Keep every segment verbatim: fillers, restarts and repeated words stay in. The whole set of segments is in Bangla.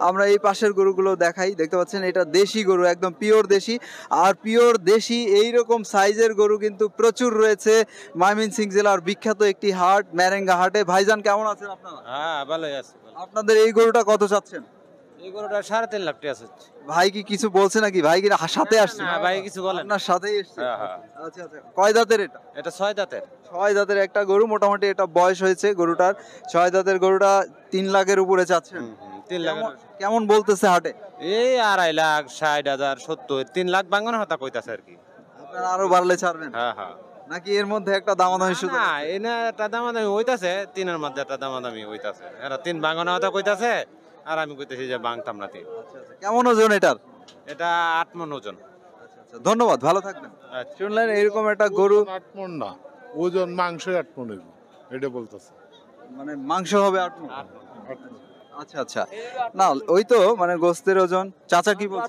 আমরা এই পাশের গরুগুলো দেখাই। দেখতে পাচ্ছেন এটা দেশি গরু, একদম পিওর দেশি। আর পিওর দেশি এইরকম সাইজের গরু কিন্তু প্রচুর রয়েছে ময়মনসিংহ জেলার বিখ্যাত একটি হাট, ম্যারেঙ্গা হাটে। ভাইজান কেমন আছেন আপনারা? হ্যাঁ ভালোই আছে। আপনাদের এই গরুটা কত চাচ্ছেন? এই গরুটা সাড়ে তিন লাখ টাকা চাচ্ছে। ভাই কি কিছু বলছে নাকি? ভাই কি সাথে আসছে? না ভাই কিছু বলেন। আপনার সাথেই এসছে? হ্যাঁ, হ্যাঁ। আচ্ছা আচ্ছা। কয় দাঁতের এটা? এটা ছয় দাঁতের। ছয় দাঁতের একটা গরু, মোটামুটি এটা বয়স হয়েছে গরুটার। ছয় দাঁতের গরুটা তিন লাখের উপরে চাচ্ছেন। হুম, হুম, তিন লাখ। কেমন- কেমন বলতেছে হাটে? এই আড়াই লাখ, ষাট হাজার, সত্তর, তিন লাখ বাঙ্গানো হতা কইতাছে আর কি। আপনারা আরো বাড়লে ছাড়বেন হ্যাঁ হ্যাঁ। নাকি এর মধ্যে একটা দামাদামি শুধু? না এই না একটা দামাদামি হইতাছে, তিনের মধ্যে একটা দামাদামি হইতাছে। এরা তিন বাঙ্গানো হতা কইতাছে আর আমি কইতেছি যে বাংতাম না তিন। আচ্ছা আচ্ছা। কেমন ওজন এটার? এটা আট মন ওজন। আচ্ছা আচ্ছা, ধন্যবাদ, ভালো থাকবেন। আচ্ছা। শুনলেন এরকম একটা গরু, আট মন না, ওজন মাংস আট মন হইব, এটা বলতেছে। মানে মাংস হবে আট মণ? আট মণ। আট মণ। আচ্ছা আচ্ছা, না ওই তো মানে গোস্তের ওজন। চাচা কি বলছে?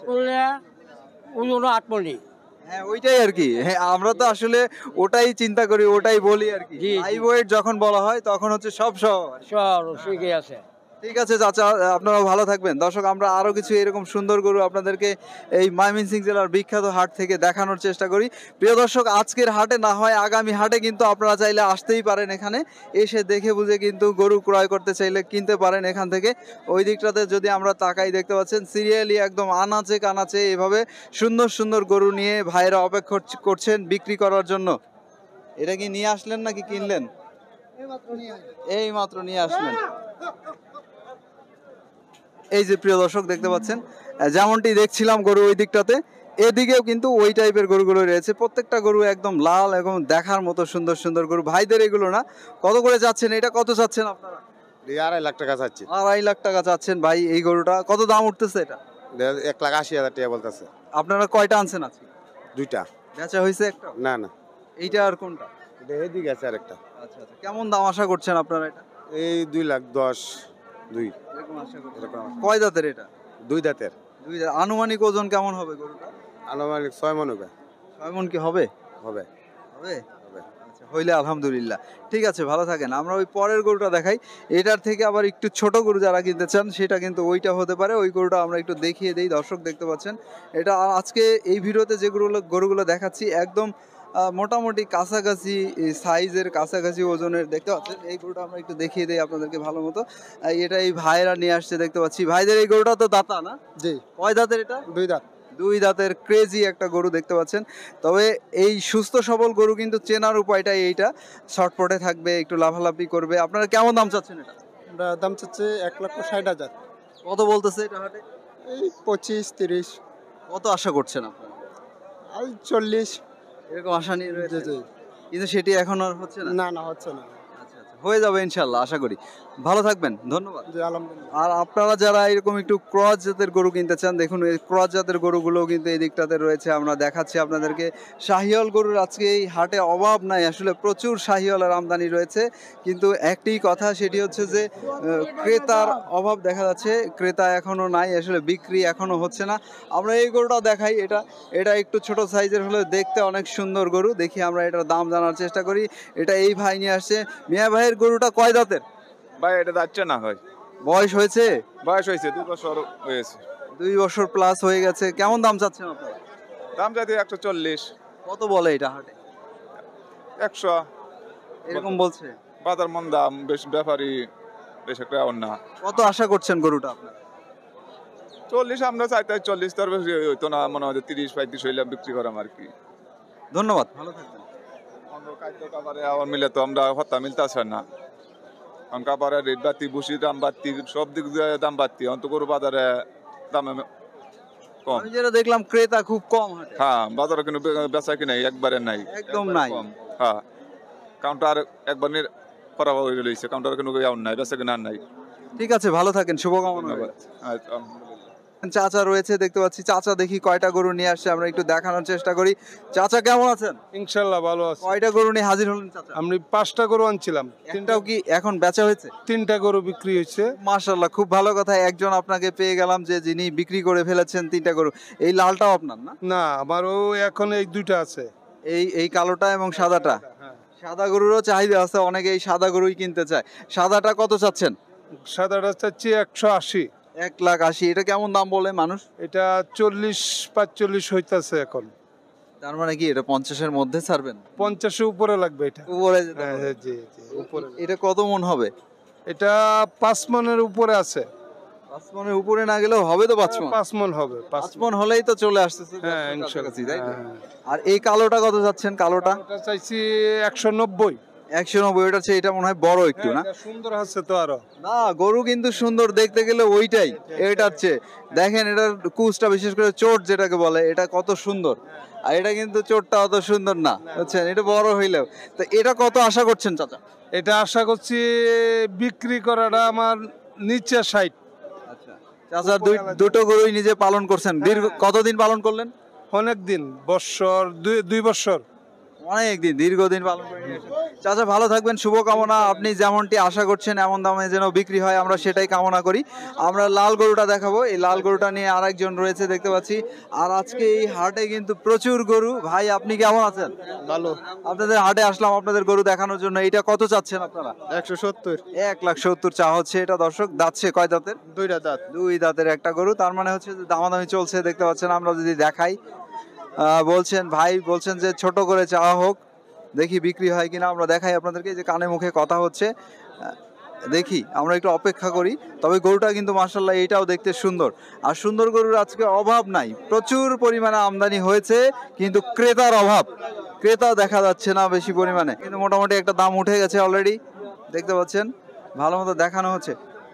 হ্যাঁ ওইটাই আর কি। হ্যাঁ আমরা তো আসলে ওটাই চিন্তা করি, ওটাই বলি আর কি। জি, জি। লাইভ ওয়েট যখন বলা হয় তখন হচ্ছে সব সহ। সব ঠিকই আছে। ঠিক আছে চাচা, আপনারাও ভালো থাকবেন। দর্শক আমরা আরো কিছু এরকম সুন্দর গরু আপনাদেরকে এই ময়মনসিংহ জেলার বিখ্যাত হাট থেকে দেখানোর চেষ্টা করি। প্রিয় দর্শক, আজকের হাটে না হয় আগামী হাটে কিন্তু আপনারা চাইলে আসতেই পারেন, এখানে এসে দেখে বুঝে কিন্তু গরু ক্রয় করতে চাইলে কিনতে পারেন এখান থেকে। ওই দিকটাতে যদি আমরা তাকাই, দেখতে পাচ্ছেন সিরিয়ালি একদম আনাচে কানাচে এভাবে সুন্দর সুন্দর গরু নিয়ে ভাইয়েরা অপেক্ষা করছেন বিক্রি করার জন্য। এটা কি নিয়ে আসলেন নাকি কিনলেন? এই মাত্র নিয়ে আসলেন। এই যে প্রিয় দর্শক দেখতে পাচ্ছেন, যেমনটি দেখছিলাম গরু ওই দিকটাতে, এদিকেও কিন্তু ওই টাইপের গরুগুলো রয়েছে। প্রত্যেকটা গরু একদম লাল এবং দেখার মতো সুন্দর সুন্দর গরু। ভাইদের এগুলো না, কত করে যাচ্ছেন? এটা কত চাচ্ছেন আপনারা? আড়াই লাখ টাকা চাচ্ছি। আড়াই লাখ টাকা চাচ্ছেন ভাই এই গরুটা। কত দাম উঠতেছে এটা? এক লাখ আশি হাজার টাকা বলতেছে। আপনারা কয়টা আনছেন আজকে? দুইটা। বেচা হয়েছে একটা? না না, এইটা আর কোনটা? এটা এদিকে আছে আরেকটা। আচ্ছা আচ্ছা, কেমন দাম আশা করছেন আপনারা এটা? এই দুই লাখ দশ। দুই এরকম আশা করছেন? এরকম। কয় দাঁতের এটা? দুই দাঁতের। দুই দাঁত। আনুমানিক ওজন কেমন হবে গরুটা? আনুমানিক ছয় মন হবে। ছয় মণ কি হবে? হবে হবে? হবে। আচ্ছা, হইলে আলহামদুলিল্লাহ। ঠিক আছে, ভালো থাকেন। আমরা ওই পরের গরুটা দেখাই। এটার থেকে আবার একটু ছোট গরু যারা কিনতে চান সেটা কিন্তু ওইটা হতে পারে। ওই গরুটা আমরা একটু দেখিয়ে দেই। দর্শক দেখতে পাচ্ছেন এটা আজকে এই ভিডিওতে যে গরুগুলো গরুগুলো দেখাচ্ছি একদম আহ, মোটামুটি কাছাকাছি সাইজের, কাছাকাছি ওজনের। দেখতে পাচ্ছেন এই গরুটা আমরা একটু দেখিয়ে দেই আপনাদেরকে ভালো মতো। আহ, এটা এই ভাইয়েরা নিয়ে আসছে দেখতে পাচ্ছি। ভাইদের এই গরুটা তো দাতা না? জি, কয় দাঁতের এটা? দুই দাঁত। দুই দাঁতের ক্রেজি একটা গরু দেখতে পাচ্ছেন। তবে এই সুস্থ সবল গরু কিন্তু চেনার উপায়টাই এইটা, শর্টপটে থাকবে, একটু লাফালাফি করবে। আপনারা কেমন দাম চাচ্ছেন এটা? আমরা দাম চাচ্ছে এক লক্ষ ষাট হাজার। কত বলতেছে এটা হাটে? এই পঁচিশ তিরিশ। কত আশা করছেন আপনারা? এই চল্লিশ। এরকম আশা নিয়ে রয়েছে, জি। কিন্তু সেটি এখন আর হচ্ছে না। না না, হচ্ছে না। আচ্ছা আচ্ছা, হয়ে যাবে ইনশাল্লাহ, আশা করি। ভালো থাকবেন, ধন্যবাদ। জি আলহামদুলিল্লাহ। আর আপনারা যারা এরকম একটু ক্রস জাতের গরু কিনতে চান, দেখুন এই ক্রস জাতের গরুগুলো কিন্তু এই দিকটাতে রয়েছে। আমরা দেখাচ্ছি আপনাদেরকে শাহিওয়াল গরুর আজকে এই হাটে অভাব নাই, আসলে প্রচুর শাহিওয়ালের আমদানি রয়েছে। কিন্তু একটি কথা, সেটি হচ্ছে যে আহ, ক্রেতার অভাব দেখা যাচ্ছে, ক্রেতা এখনো নাই, আসলে বিক্রি এখনো হচ্ছে না। আমরা এই গরুটা দেখাই, এটা এটা একটু ছোট সাইজের হলেও দেখতে অনেক সুন্দর গরু। দেখি আমরা এটার দাম জানার চেষ্টা করি। এটা এই ভাই নিয়ে আসছে। মিয়া ভাইয়ের গরুটা কয় দাঁতের? ভাই এটা যাচ্ছে না হয়, বয়স হয়েছে? বয়স হয়েছে দুই বছর হয়েছে। দুই বছর প্লাস হয়ে গেছে। কেমন দাম চাচ্ছেন আপনারা? দাম যাতে একশো চল্লিশ। কত বলে এটা হাটে? একশো এরকম বলছে? বাজার মন দাম, বেশ ব্যাপারী বেশ একটা না। কত আশা করছেন গরুটা আপনার? চল্লিশ আমরা চাইতে, চল্লিশ তার বেশি হইতো না, মনে হয় তিরিশ পঁয়ত্রিশ হইলে বিক্রি করাম আর কি। ধন্যবাদ, ভালো থাকবেন। অন্য খাদ্য খাবারে আবার মিলে তো আমরা হত্যা মিলতেছে না। কারণ খাবারের রেট বাড়তি, ভুসির দাম বাড়তি, সব দিক দিয়ে দাম বাড়তি। অন্ত গরু বাজারে দামে কম। আমি যেটা দেখলাম ক্রেতা খুব কম হাটে। হ্যাঁ, বাজারে কিন্তু বে- বেচা কি নাই, একবারে নাই, একদম একবারে নাই। কম। হ্যাঁ, কাউন্টার একবার নির খারাপ হয়ে রয়েছে, কাউন্টার কিন্তু আর নাই, বেচা কিনা আর নাই। ঠিক আছে, ভালো থাকেন, শুভকামনা। ধন্যবাদ। আচ্ছা, আলহামদুলিল্লাহ। চাচা রয়েছে দেখতে পাচ্ছি। চাচা দেখি কয়টা গরু নিয়ে আসছে, আমরা একটু দেখানোর চেষ্টা করি। চাচা কেমন আছেন? ইনশাল্লাহ ভালো আছে। কয়টা গরু নিয়ে হাজির হলেন চাচা? আমি পাঁচটা গরু আনছিলাম, তিনটাও কি এখন বেচা হয়েছে? তিনটা গরু বিক্রি হয়েছে। মাশাআল্লাহ, খুব ভালো কথা। একজন আপনাকে পেয়ে গেলাম যে যিনি বিক্রি করে ফেলেছেন তিনটা গরু। এই লালটাও আপনার না? না, আমারও এখন এই দুইটা আছে। এই এই কালোটা এবং সাদাটা। হ্যাঁ। সাদা গরুরও চাহিদা আছে, অনেকে এই সাদা গরুই কিনতে চায়। সাদাটা কত চাচ্ছেন? সাদাটা চাচ্ছি একশো আশি। এক লাখ আশি, এটা কেমন দাম বলে মানুষ? এটা চল্লিশ পাঁচচল্লিশ হইতাছে এখন। তার মানে কি এটা পঞ্চাশের মধ্যে ছাড়বেন? পঞ্চাশের উপরে লাগবে এটা। উপরে যেতে হ্যাঁ, হবে। হ্যাঁ, জি জি উপরে। এটা কত মন হবে? এটা পাঁচ মনের উপরে আছে। পাঁচ মনের উপরে না গেলেও হবে তো পাঁচ মন? পাঁচ মন হবে, পাঁচ পাঁচ মন হলেই তো চলে আসতেছে হ্যাঁ দশের ইনশাল্লাহ। কাছাকাছি, তাই তো? হ্যাঁ, আর এই কালোটা কত যাচ্ছেন? কালোটা এটা চাইছি একশো নব্বই। একশো নব্বই, ওটা হচ্ছে, এটা মনে হয় বড় একটু না? সুন্দর আছে তো আরো। না, গরু কিন্তু সুন্দর দেখতে গেলে ওইটাই, এটার চেয়ে দেখেন এটার কুচটা, বিশেষ করে চোট যেটাকে বলে, এটা কত সুন্দর। আর এটা কিন্তু চোটটা অত সুন্দর না, বুঝছেন? এটা বড় হইলেও। তো এটা কত আশা করছেন চাচা? এটা আশা করছি বিক্রি করাটা আমার নিচে ষাট। আচ্ছা চাচা, দুই দুটো গরুই নিজে পালন করছেন, দীর্ঘ কতদিন পালন করলেন? অনেক দিন, বৎসর দুই দুই বৎসর। অনেক দিন, দীর্ঘদিন পালন করে নিয়ে এসেছেন। চাচা ভালো থাকবেন, শুভকামনা। আপনি যেমনটি আশা করছেন এমন দামে যেন বিক্রি হয়, আমরা সেটাই কামনা করি। আমরা লাল গরুটা দেখাবো, এই লাল গরুটা নিয়ে আরেকজন রয়েছে দেখতে পাচ্ছি। আর আজকে এই হাটে কিন্তু প্রচুর গরু। ভাই আপনি কেমন আছেন? ভালো। আপনাদের হাটে আসলাম আপনাদের গরু দেখানোর জন্য। এটা কত চাচ্ছেন আপনারা? একশো সত্তর। এক লাখ সত্তর চা হচ্ছে এটা। দর্শক দাচ্ছে কয় দাঁতের? দুইটা দাঁত। দুই দাঁতের একটা গরু, তার মানে হচ্ছে যে দামাদামি চলছে দেখতে পাচ্ছেন। আমরা যদি দেখাই, আহ, বলছেন ভাই বলছেন যে ছোট করে চাওয়া হোক, দেখি বিক্রি হয় কিনা। আমরা দেখাই আপনাদেরকে, যে কানে মুখে কথা হচ্ছে। আহ, দেখি, আমরা একটু অপেক্ষা করি। তবে গরুটা কিন্তু মার্শাল্লাহ এটাও দেখতে সুন্দর। আর সুন্দর গরুর আজকে অভাব নাই, প্রচুর পরিমাণে আমদানি হয়েছে, কিন্তু ক্রেতার অভাব। ক্রেতা দেখা যাচ্ছে না বেশি পরিমাণে, কিন্তু মোটামুটি একটা দাম উঠে গেছে অলরেডি, দেখতে পাচ্ছেন। ভালো মতো দেখানো হচ্ছে।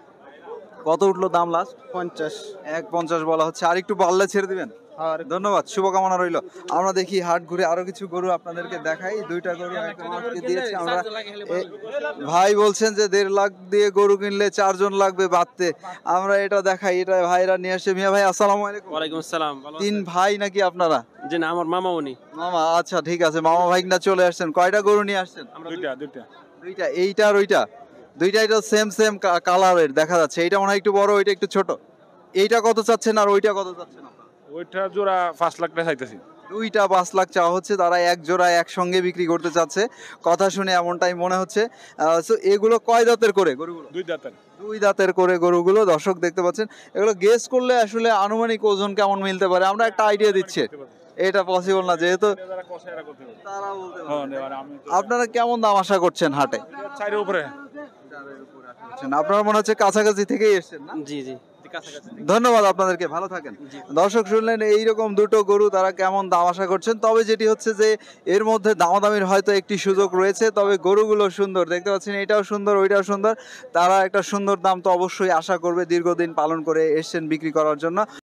কত উঠলো দাম লাস্ট? পঞ্চাশ। এক পঞ্চাশ বলা হচ্ছে, আর একটু বাড়লে ছেড়ে দিবেন? ধন্যবাদ, শুভকামনা রইল। আমরা দেখি হাট ঘুরে আরো কিছু গরু আপনাদেরকে দেখাই। দুইটা গরু একদম আজকে দিয়েছি আমরা। এ- ভাই বলছেন যে দেড় লাখ দিয়ে গরু কিনলে চারজন লাগবে বাঁধতে। আমরা এটা দেখাই, এটা ভাইরা নিয়ে আসে। মিয়া ভাই আসসালামু আলাইকুম। ওয়ালাইকুম আসসালাম। ভালো তিন আছেন? ভাই নাকি আপনারা? জি না, আমার মামা উনি। মামা, আচ্ছা ঠিক আছে, মামা ভাইগনা চলে আসছেন। কয়টা গরু নিয়ে আসছেন? আমরা দুইটা দুইটা। দুইটা, এইটা আর ওইটা? দুইটাই তো সেম সেম কালারের দেখা যাচ্ছে। এইটা মনে হয় একটু বড়, ওইটা একটু ছোট। এইটা কত চাচ্ছেন আর ওইটা কত চাচ্ছেন? ওইটা জোড়া পাঁচ লাখ টাকা চাইতেছি। দুইটা পাঁচ লাখ চাওয়া হচ্ছে, তারা এক জোড়া একসঙ্গে বিক্রি করতে চাচ্ছে, কথা শুনে এমনটাই মনে হচ্ছে। সো এগুলো কয় দাঁতের করে গরুগুলো? দুই দাঁতের। দুই দাঁতের করে গরুগুলো দর্শক দেখতে পাচ্ছেন। এগুলো গেস করলে আসলে আনুমানিক ওজন কেমন মিলতে পারে আমরা একটা আইডিয়া দিচ্ছি। এটা পসিবল না, যেহেতু তারা বলতে পারবে। আপনারা কেমন দাম আশা করছেন হাটে? চারের উপরে। আপনারা মনে হচ্ছে কাছাকাছি থেকেই এসেছেন না? জি জি কাছাকাছি। ধন্যবাদ আপনাদেরকে, ভালো থাকেন। দর্শক শুনলেন এইরকম দুটো গরু তারা কেমন দাম আশা করছেন। তবে যেটি হচ্ছে যে এর মধ্যে দামাদামির হয়তো একটি সুযোগ রয়েছে, তবে গরুগুলো সুন্দর দেখতে পাচ্ছেন, এটাও সুন্দর ওইটাও সুন্দর। তারা একটা সুন্দর দাম তো অবশ্যই আশা করবে, দীর্ঘদিন পালন করে এসছেন বিক্রি করার জন্য।